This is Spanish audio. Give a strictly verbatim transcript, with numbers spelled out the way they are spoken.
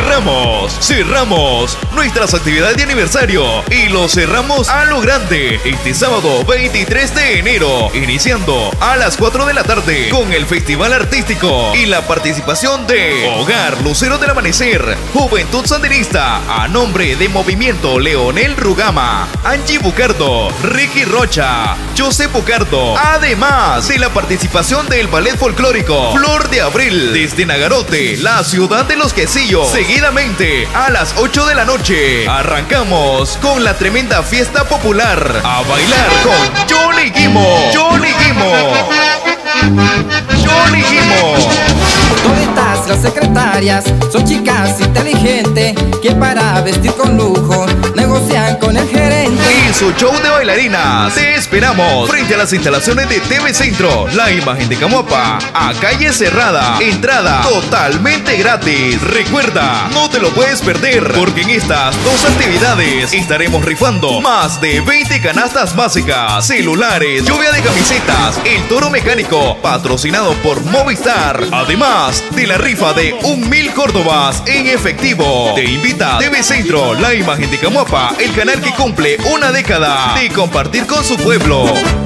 Cerramos, cerramos nuestras actividades de aniversario y lo cerramos a lo grande este sábado veintitrés de enero, iniciando a las cuatro de la tarde con el Festival Artístico y la participación de Hogar Lucero del Amanecer, Juventud Sandinista, a nombre de Movimiento Leonel Rugama, Angie Bucardo, Ricky Rocha, José Bucardo, además de la participación del Ballet Folclórico Flor de Abril desde Nagarote, la ciudad de los quesillos. Seguidamente, a las ocho de la noche, arrancamos con la tremenda fiesta popular a bailar con Johnny Guimo, Johnny Guimo, Johnny Guimo. Toditas las secretarias son chicas inteligentes que para vestir con lujo negocian con el gerente. Y su show de bailarinas. Te esperamos frente a las instalaciones de T V Centro, la imagen de Camoapa, a calle cerrada. Entrada totalmente gratis. Recuerda, no te lo puedes perder, porque en estas dos actividades estaremos rifando más de veinte canastas básicas, celulares, lluvia de camisetas, el toro mecánico, patrocinado por Movistar. Además de la rifa de un mil córdobas en efectivo. Te invita T V Centro, la imagen de Camoapa, el canal que cumple una década de compartir con su pueblo.